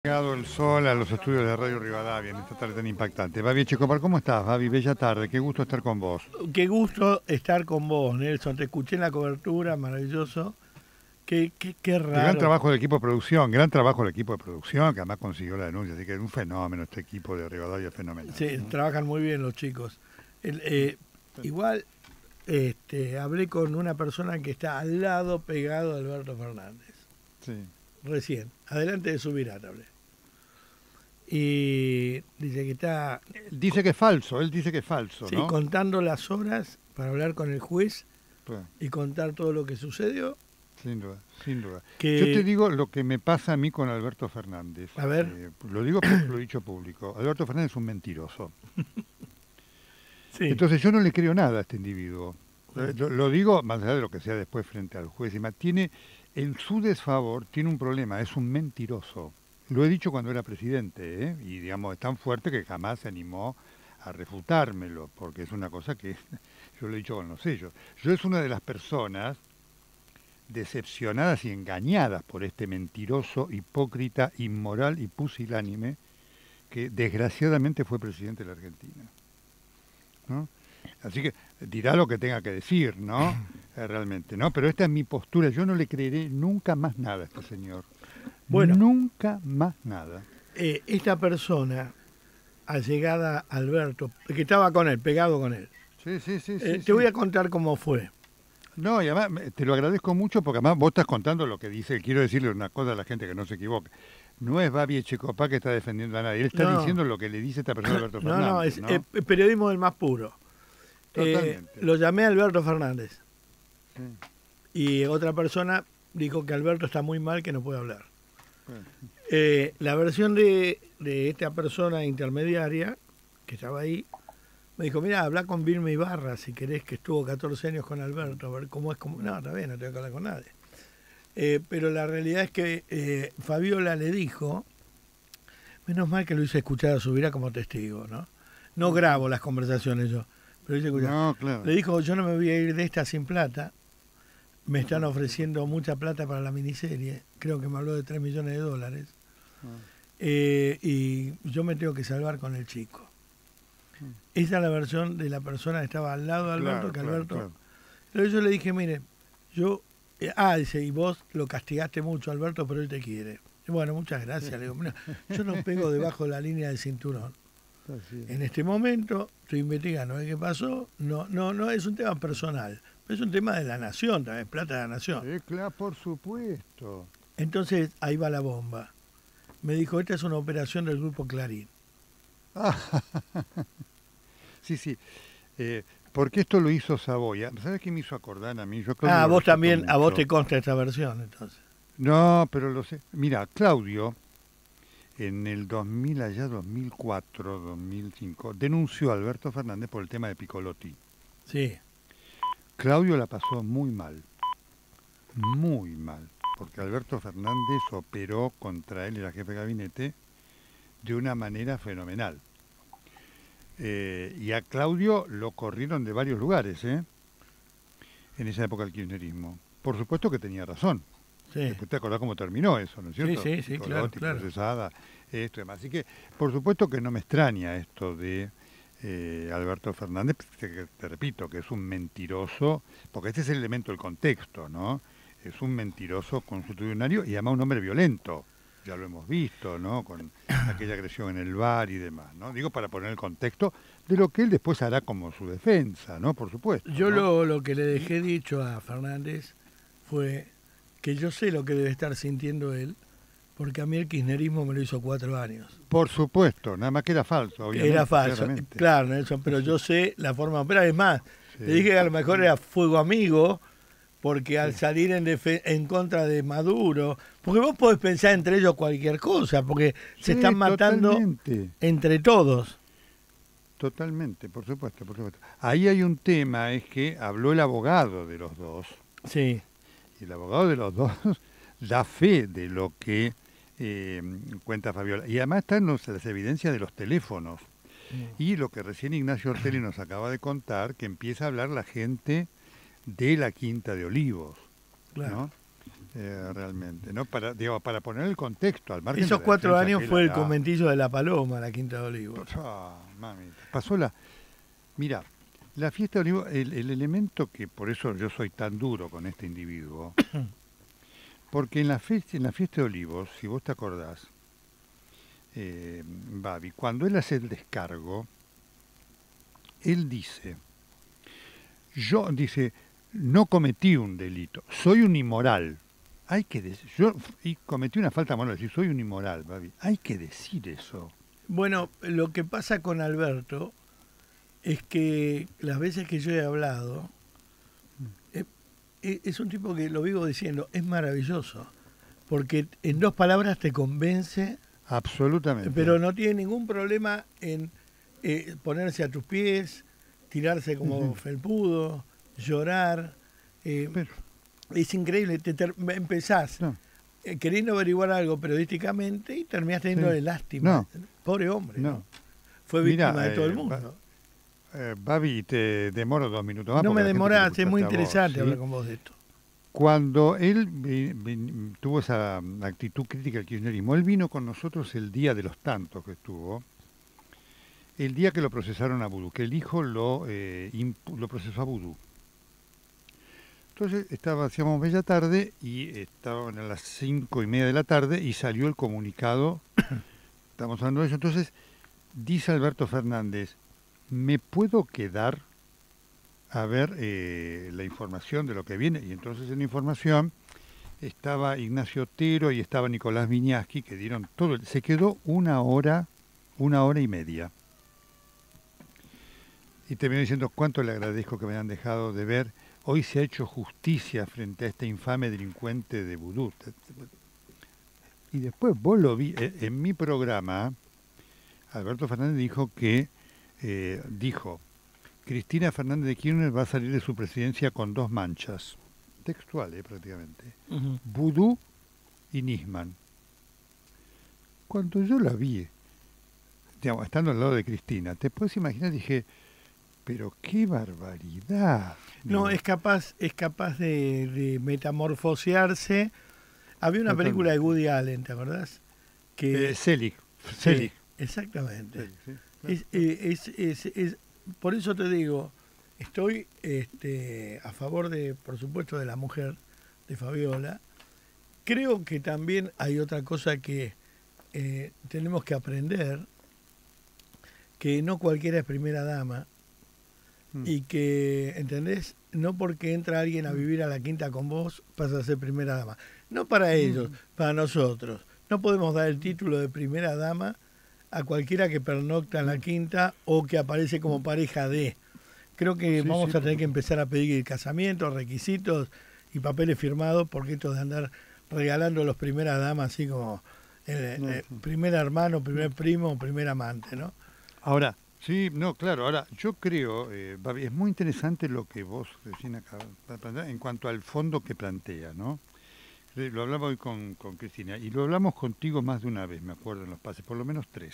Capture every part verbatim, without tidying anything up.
Llegado el sol a los estudios de Radio Rivadavia en esta tarde tan impactante. Babi Echecopar, ¿cómo estás, Babi? Bella tarde, qué gusto estar con vos. Qué gusto estar con vos, Nelson. Te escuché en la cobertura, maravilloso. Qué, qué, qué Qué gran raro. trabajo del equipo de producción, gran trabajo del equipo de producción, que además consiguió la denuncia, así que es un fenómeno este equipo de Rivadavia, es fenomenal. Sí, ¿no? trabajan muy bien los chicos. El, eh, igual este, hablé con una persona que está al lado pegado a Alberto Fernández. Sí. Recién, adelante de Subirá hablé. Y dice que está... Dice que es falso, él dice que es falso, sí, ¿no? contando las horas para hablar con el juez Pues, y contar todo lo que sucedió. sin duda, sin duda. Que, Yo te digo lo que me pasa a mí con Alberto Fernández. A ver. Eh, lo digo porque lo he dicho público. Alberto Fernández es un mentiroso. Sí. Entonces yo no le creo nada a este individuo. Lo, lo digo más allá de lo que sea después frente al juez. Tiene, en su desfavor, tiene un problema, es un mentiroso. Lo he dicho cuando era presidente, ¿eh? Y digamos, es tan fuerte que jamás se animó a refutármelo, porque es una cosa que yo lo he dicho con los sellos. Yo es una de las personas decepcionadas y engañadas por este mentiroso, hipócrita, inmoral y pusilánime que desgraciadamente fue presidente de la Argentina, ¿no? Así que dirá lo que tenga que decir, ¿no? Eh, realmente, ¿no? Pero esta es mi postura. Yo no le creeré nunca más nada a este señor. Bueno, nunca más nada. Eh, esta persona, allegada a Alberto, que estaba con él, pegado con él. Sí, sí, sí. Eh, sí te sí. voy a contar cómo fue. No, y además te lo agradezco mucho porque además vos estás contando lo que dice. Quiero decirle una cosa a la gente que no se equivoque. No es Babi Echecopar que está defendiendo a nadie. Él está No. diciendo lo que le dice esta persona a Alberto No, Fernández. no, es ¿no? eh, periodismo del más puro. Totalmente. Eh, lo llamé a Alberto Fernández. Sí. Y otra persona dijo que Alberto está muy mal, que no puede hablar. Bueno. Eh, la versión de, de esta persona intermediaria, que estaba ahí, me dijo, mira, habla con Vilma Ibarra, si querés, que estuvo catorce años con Alberto, a ver cómo es. Como... No, está bien, no tengo que hablar con nadie. Eh, pero la realidad es que eh, Fabiola le dijo, menos mal que lo hice escuchar a Subirá como testigo, ¿no? No grabo las conversaciones yo, pero hice escuchar. No, claro. Le dijo, yo no me voy a ir de esta sin plata, me están ofreciendo mucha plata para la miniserie, creo que me habló de tres millones de dólares, eh, y yo me tengo que salvar con el chico. Esa es la versión de la persona que estaba al lado de Alberto, Claro, que claro, Alberto... claro. Pero yo le dije, mire, yo... Eh, ah, dice, y vos lo castigaste mucho, Alberto, pero él te quiere. Y bueno, muchas gracias. Le digo, mira, yo no pego debajo de la línea del cinturón. Así es. En este momento estoy investigando qué pasó. No, no, no es un tema personal, pero es un tema de la nación, también, plata de la nación. Sí, claro, por supuesto. Entonces, ahí va la bomba. Me dijo, esta es una operación del Grupo Clarín. Sí, sí. Eh, porque esto lo hizo Saboya. ¿Sabes qué me hizo acordar a mí? Yo creo Ah, que a lo vos respeto también, a vos mucho. te consta esta versión, entonces. No, pero lo sé. Mira, Claudio, en el dos mil, allá dos mil cuatro, dos mil cinco, denunció a Alberto Fernández por el tema de Piccolotti. Sí. Claudio la pasó muy mal. Muy mal. Porque Alberto Fernández operó contra él, era jefe de gabinete, de una manera fenomenal. Eh, y a Claudio lo corrieron de varios lugares, ¿eh? En esa época del kirchnerismo. Por supuesto que tenía razón. Sí. Después te acordás cómo terminó eso, ¿no es cierto? Sí, sí, sí, claro, Piccolotti, claro. procesada, esto y demás. Así que, por supuesto que no me extraña esto de eh, Alberto Fernández, que, que te repito, que es un mentiroso, porque este es el elemento del contexto, ¿no? Es un mentiroso constitucionario y además un hombre violento. Ya lo hemos visto, ¿no? Con aquella agresión en el bar y demás, ¿no? Digo, para poner el contexto de lo que él después hará como su defensa, ¿no? Por supuesto. Yo ¿no? lo, lo que le dejé dicho a Fernández fue que yo sé lo que debe estar sintiendo él, porque a mí el kirchnerismo me lo hizo cuatro años. Por supuesto, nada más que era falso, obviamente. Era falso, claramente. claro, Nelson, pero yo sé la forma de operar. Es más, Sí. le dije que a lo mejor era fuego amigo, porque al salir en, defe- en contra de Maduro, porque vos podés pensar entre ellos cualquier cosa, porque se Sí, están matando totalmente. entre todos. Totalmente, por supuesto, por supuesto. Ahí hay un tema, es que habló el abogado de los dos, Sí, y el abogado de los dos da fe de lo que eh, cuenta Fabiola. Y además están los- las evidencias de los teléfonos. Y lo que recién Ignacio Ortelli nos acaba de contar, que empieza a hablar la gente de la Quinta de Olivos, claro. ¿no? eh, realmente, ¿no? Para, digo, para poner el contexto al margen. Esos de la cuatro defensa años que fue él el hará. conventillo de la Paloma, la Quinta de Olivos. Ah, mami, pasó la... Mira, la fiesta de Olivos, el, el elemento que por eso yo soy tan duro con este individuo, porque en la, fiesta, en la fiesta de Olivos, si vos te acordás, eh, Babi, cuando él hace el descargo, él dice, yo, dice, no cometí un delito, soy un inmoral. Hay que decir, yo y cometí una falta moral, decir, soy un inmoral, Babi. Hay que decir eso. Bueno, lo que pasa con Alberto es que las veces que yo he hablado, eh, eh, es un tipo que, lo vivo diciendo, es maravilloso, porque en dos palabras te convence, Absolutamente. pero no tiene ningún problema en eh, ponerse a tus pies, tirarse como Uh-huh. felpudo, llorar. eh, Pero, es increíble, te ter- empezás no, eh, queriendo averiguar algo periodísticamente y terminás teniendo Sí. lástima. No. Pobre hombre, ¿no? no. Fue Mira, víctima de todo el eh, mundo. Eh, Babi, te demoro dos minutos más. No porque me la gente demorás, quiere es muy escucharte a vos, interesante ¿sí? hablar con vos de esto. Cuando él vi- vi- tuvo esa actitud crítica al kirchnerismo, él vino con nosotros el día de los tantos que estuvo, el día que lo procesaron a Vudú, que el hijo lo, eh, impu- lo procesó a Vudú. Entonces estaba, hacíamos bella tarde y estaban a las cinco y media de la tarde y salió el comunicado, estamos hablando de eso, entonces dice Alberto Fernández, ¿me puedo quedar a ver eh, la información de lo que viene? Y entonces en la información estaba Ignacio Otero y estaba Nicolás Viñaski, que dieron todo, el- se quedó una hora, una hora y media. Y terminó diciendo cuánto le agradezco que me hayan dejado de ver. Hoy se ha hecho justicia frente a este infame delincuente de Vudú. Y después vos lo vi, eh, en mi programa, Alberto Fernández dijo que, eh, dijo, Cristina Fernández de Kirchner va a salir de su presidencia con dos manchas, textuales prácticamente, Uh-huh. Vudú y Nisman. Cuando yo la vi, digamos, estando al lado de Cristina, te puedes imaginar, dije, pero qué barbaridad. No, Digo, es capaz, es capaz de, de metamorfosearse. Había una película de Woody Allen, ¿te acordás? Que, eh, Selig, sí, Selig. exactamente. Selig, sí, claro. Es, eh, es, es, es- por eso te digo, estoy este, a favor de, por supuesto, de la mujer, de Fabiola. Creo que también hay otra cosa que eh, tenemos que aprender, que no cualquiera es primera dama Mm. y que, ¿entendés? No porque entra alguien a vivir a la quinta con vos, pasa a ser primera dama. No para ellos, para nosotros. No podemos dar el título de primera dama a cualquiera que pernocta en la quinta o que aparece como pareja de. Creo que Sí, vamos sí, a tener por que empezar a pedir casamientos, requisitos y papeles firmados, porque esto de andar regalando a los primeras damas así como eh, No, eh, sí. primer hermano, primer primo, primer amante, ¿no? Ahora, sí, no, claro, ahora yo creo, eh, Babi, es muy interesante lo que vos recién acabas de plantear en cuanto al fondo que plantea, ¿no? Eh, Lo hablaba hoy con, con Cristina y lo hablamos contigo más de una vez, me acuerdo, en los pases, por lo menos tres.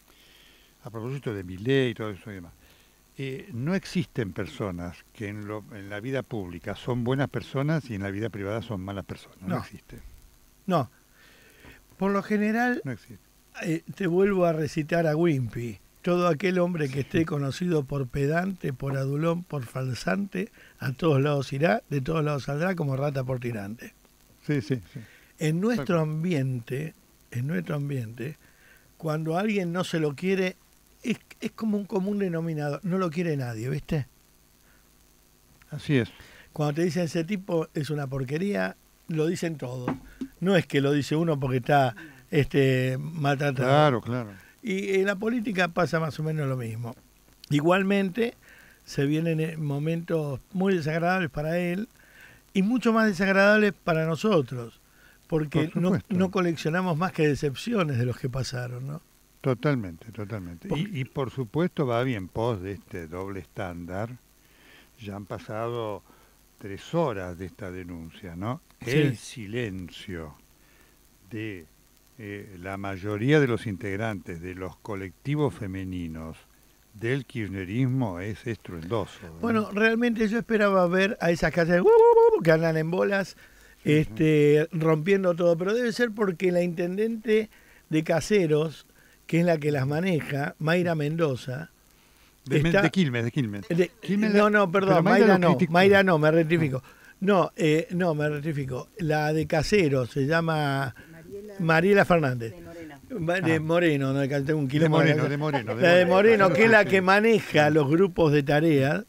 A propósito de Milei y todo eso y demás. Eh, no existen personas que en, lo, en la vida pública son buenas personas y en la vida privada son malas personas. No, No. existe. No. Por lo general, No existe. eh, te vuelvo a recitar a Wimpy. Todo aquel hombre que esté conocido por pedante, por adulón, por falsante, a todos lados irá, de todos lados saldrá como rata por tirante. Sí, sí, sí. En nuestro ambiente, en nuestro ambiente, cuando a alguien no se lo quiere, es, es como un común denominador. No lo quiere nadie, ¿viste? Así es. Cuando te dicen ese tipo es una porquería, lo dicen todos. No es que lo dice uno porque está este, maltratado. Claro, claro. Y en la política pasa más o menos lo mismo. Igualmente, se vienen eh, momentos muy desagradables para él y mucho más desagradables para nosotros, porque Por no, supuesto. no coleccionamos más que decepciones de los que pasaron, ¿no? Totalmente, totalmente. Y, y por supuesto va bien pos de este doble estándar. Ya han pasado tres horas de esta denuncia, ¿no? Sí. El silencio de eh, la mayoría de los integrantes de los colectivos femeninos del kirchnerismo es estruendoso, ¿no? Bueno, realmente yo esperaba ver a esas calles que andan en bolas este, rompiendo todo, pero debe ser porque la intendente de Caseros, que es la que las maneja, Mayra Mendoza, de, está, de Quilmes, de Quilmes. De, Quilmes no, no, perdón, Mayra, Mayra no, criticó. Mayra no, me rectifico. No, eh, no, me rectifico. La de Caseros se llama Mariela, Mariela Fernández. De Moreno. De Moreno, no, tengo un kilómetro. De Moreno, de Moreno. La de Moreno, que es la que maneja los grupos de tareas.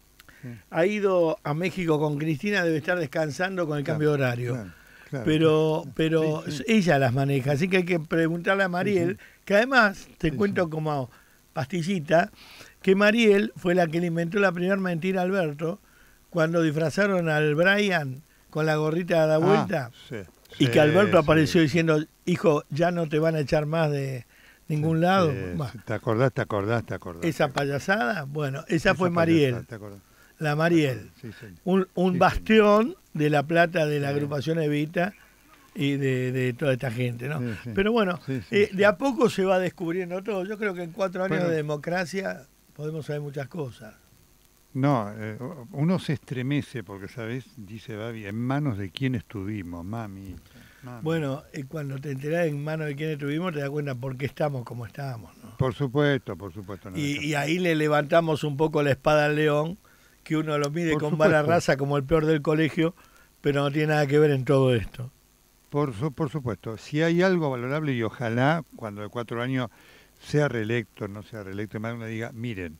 Ha ido a México con Cristina, debe estar descansando con el claro, cambio de horario. Claro, claro, pero pero sí, sí. ella las maneja, así que hay que preguntarle a Mariel, sí, sí. que además, te sí, cuento sí. como pastillita, que Mariel fue la que le inventó la primera mentira a Alberto, cuando disfrazaron al Brian con la gorrita a la vuelta, ah, sí, y sí, que Alberto apareció sí. diciendo, hijo, ya no te van a echar más de ningún sí, lado. Sí, ¿te acordás, te acordás, te acordás? Esa payasada, bueno, esa, esa fue Mariel. La Mariel, sí, sí. un, un sí, bastión sí. de la plata de la sí. agrupación Evita y de, de toda esta gente, ¿no? Sí, sí. Pero bueno, sí, sí, eh, sí. de a poco se va descubriendo todo. Yo creo que en cuatro años bueno, de democracia podemos saber muchas cosas. No, eh, uno se estremece porque, ¿sabes? Dice Babi, ¿en manos de quién estuvimos, mami? mami. Bueno, eh, cuando te enterás en manos de quién estuvimos, te das cuenta por qué estamos como estamos, ¿no? Por supuesto, por supuesto. No y, y ahí le levantamos un poco la espada al león, que uno lo mide por con supuesto. Vara raza como el peor del colegio, pero no tiene nada que ver en todo esto. Por, su, por supuesto, si hay algo valorable y ojalá cuando de cuatro años sea reelecto, no sea reelecto, más uno diga, miren,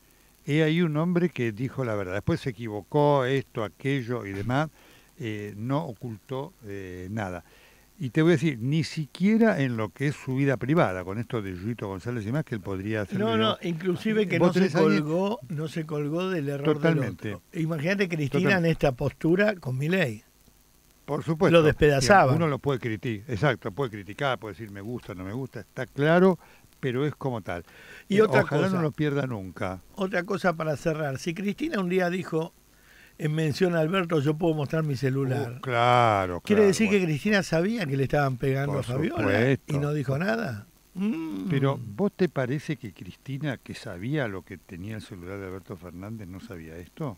he ahí un hombre que dijo la verdad, después se equivocó, esto, aquello y demás, eh, no ocultó eh, nada. Y te voy a decir, ni siquiera en lo que es su vida privada, con esto de Yuyito González y más, que él podría hacer. No, no, inclusive que no se colgó, ahí? no se colgó del error Totalmente. Del otro. Imagínate Cristina Totalmente. En esta postura con Milei. Por supuesto. Lo despedazaba. Uno lo puede criticar, exacto, puede criticar, puede decir me gusta, no me gusta, está claro, pero es como tal. Y eh, otra ojalá cosa, no lo pierda nunca. Otra cosa para cerrar, si Cristina un día dijo, en mención a Alberto, yo puedo mostrar mi celular. Uh, claro, ¿Quiere claro, decir bueno. que Cristina sabía que le estaban pegando Por a Fabiola supuesto. y no dijo nada? Mm. Pero ¿vos te parece que Cristina, que sabía lo que tenía el celular de Alberto Fernández, no sabía esto?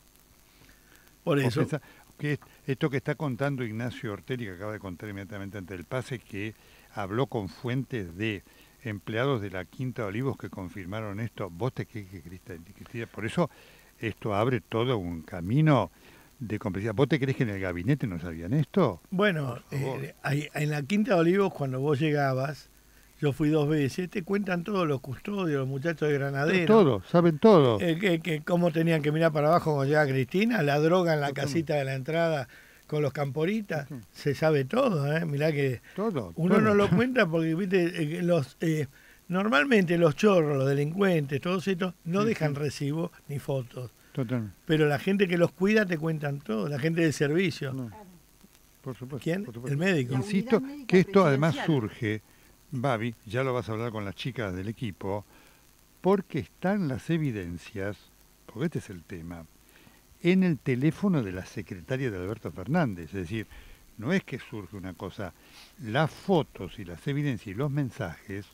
Por eso. Pensás, que esto que está contando Ignacio Ortelli, que acaba de contar inmediatamente ante el pase, que habló con fuentes de empleados de la Quinta de Olivos que confirmaron esto, ¿vos te crees que Cristina? Por eso esto abre todo un camino de complicidad. ¿Vos te crees que en el gabinete no sabían esto? Bueno, eh, en la Quinta de Olivos, cuando vos llegabas, yo fui dos veces, te cuentan todos los custodios, los muchachos de Granadero. Todo, saben todo. Eh, que, que cómo tenían que mirar para abajo cuando llegaba Cristina, la droga en la casita de la entrada con los camporitas, uh-huh. se sabe todo, ¿eh? Mirá que todo, uno todo. no lo cuenta porque, viste, eh, los eh, normalmente los chorros, los delincuentes, todos estos, no uh-huh. dejan recibo ni fotos. Total. Pero la gente que los cuida te cuentan todo, la gente de servicio. No. Por supuesto. ¿Quién? Por supuesto. El médico. Insisto que esto además surge, Babi, ya lo vas a hablar con las chicas del equipo, porque están las evidencias, porque este es el tema, en el teléfono de la secretaria de Alberto Fernández. Es decir, no es que surge una cosa, las fotos y las evidencias y los mensajes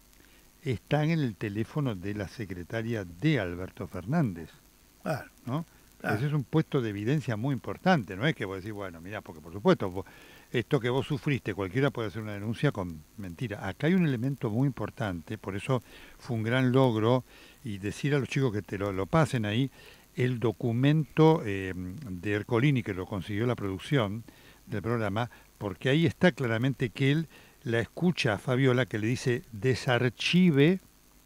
están en el teléfono de la secretaria de Alberto Fernández. Claro, ¿no? claro. Ese es un puesto de evidencia muy importante, no es que vos decís, bueno, mirá, porque por supuesto, vos, esto que vos sufriste, cualquiera puede hacer una denuncia con mentira. Acá hay un elemento muy importante, por eso fue un gran logro, y decir a los chicos que te lo, lo pasen ahí, el documento eh, de Ercolini, que lo consiguió la producción del programa, porque ahí está claramente que él la escucha a Fabiola, que le dice, desarchive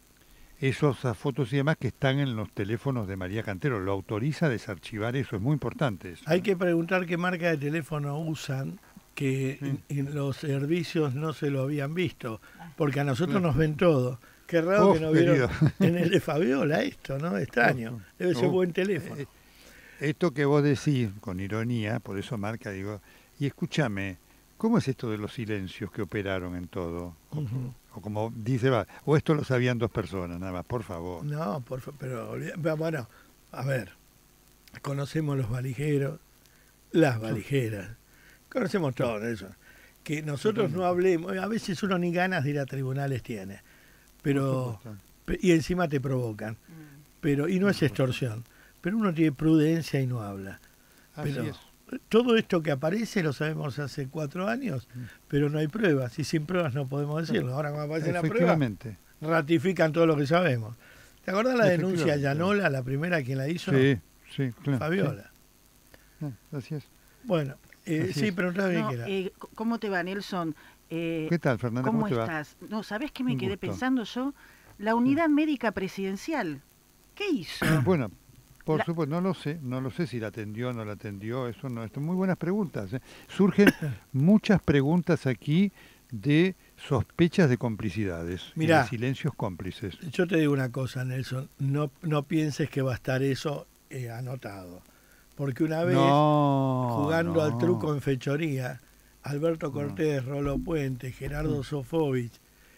esas fotos y demás que están en los teléfonos de María Cantero. Lo autoriza a desarchivar eso, es muy importante eso. Hay que preguntar qué marca de teléfono usan, que sí. en, en los servicios no se lo habían visto, porque a nosotros claro. nos ven todo. Qué raro oh, que no vieron querido. En el de Fabiola esto, ¿no? Extraño. Debe ser oh, buen teléfono. Esto que vos decís con ironía, por eso marca, digo, y escúchame, ¿cómo es esto de los silencios que operaron en todo? Uh-huh. O como dice, va, o esto lo sabían dos personas, nada más, por favor. No, por favor, pero bueno, a ver, conocemos los valijeros, las valijeras, conocemos todo eso. Que nosotros no hablemos, a veces uno ni ganas de ir a tribunales tiene, pero y encima te provocan, pero y no es extorsión, pero uno tiene prudencia y no habla. Así pero, es. todo esto que aparece lo sabemos hace cuatro años, pero no hay pruebas, y sin pruebas no podemos decirlo. Ahora cuando aparece la prueba, Efectivamente. ratifican todo lo que sabemos. ¿Te acordás la denuncia Llanola, la primera quien la hizo? Sí, sí, claro. Fabiola. Sí. Ah, así es. Bueno, eh, sí, es. pero no bien No, que era. eh, ¿Cómo te va, Nelson? Eh, ¿Qué tal, Fernanda? ¿Cómo, ¿Cómo te va? estás? No, ¿sabés qué me Un quedé gusto. pensando yo? La unidad médica presidencial. ¿Qué hizo? Bueno, por La- supuesto, no lo sé, no lo sé si la atendió o no la atendió, eso no, esto muy buenas preguntas. ¿eh? Surgen muchas preguntas aquí de sospechas de complicidades, y Mirá. de silencios cómplices. Yo te digo una cosa, Nelson, no, no pienses que va a estar eso eh, anotado. Porque una vez, No, jugando no. al truco en fechoría, Alberto Cortés, Rolo Puente, Gerardo Sofovich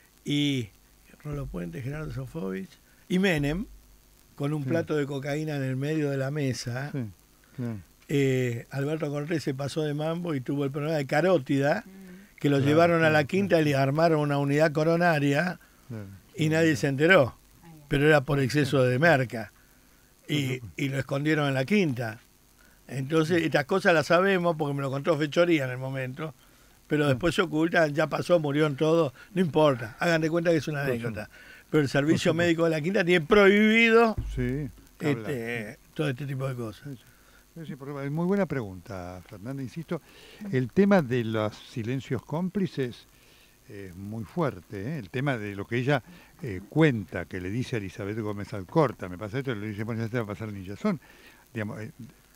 y Rolo Puente, Gerardo Sofovich y Menem, con un Sí. plato de cocaína en el medio de la mesa, Sí, claro. eh, Alberto Cortés se pasó de mambo y tuvo el problema de carótida, que lo Claro, llevaron a claro, la quinta claro. y le armaron una unidad coronaria Claro. y nadie se enteró, pero era por exceso de merca y, y lo escondieron en la quinta. Entonces, estas cosas las sabemos porque me lo contó Fechoría en el momento, pero después se ocultan, ya pasó, murió en todo, no importa, hagan de cuenta que es una Por anécdota. Pero el servicio supuesto. médico de la quinta tiene prohibido Sí, habla. este, todo este tipo de cosas. Sí, sí, porque- muy buena pregunta, Fernanda, insisto. El tema de los silencios cómplices es muy fuerte, ¿eh? El tema de lo que ella eh, cuenta, que le dice a Elizabeth Gómez Alcorta, me pasa esto, le dice, bueno, ya te va a pasar el Ninjazón, digamos, eh,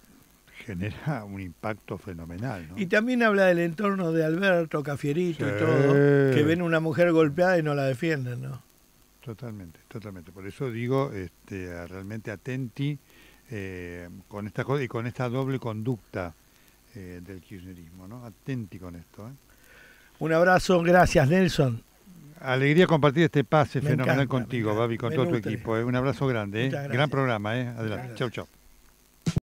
genera un impacto fenomenal, ¿no? Y también habla del entorno de Alberto, Cafierito Sí. y todo, que ven una mujer golpeada y no la defienden, ¿no? Totalmente, totalmente. Por eso digo, este, a- realmente atenti eh, con esta cosa y con esta doble conducta eh, del kirchnerismo, ¿no? Atenti con esto, ¿eh? Un abrazo, gracias Nelson. Alegría compartir este pase Me fenomenal encanta, contigo, me encanta. Babi, con Me todo tu nutre. equipo. ¿eh? Un abrazo grande. ¿eh? Muchas gracias. Gran programa. ¿eh? Muchas Adelante. gracias. Chau, chau.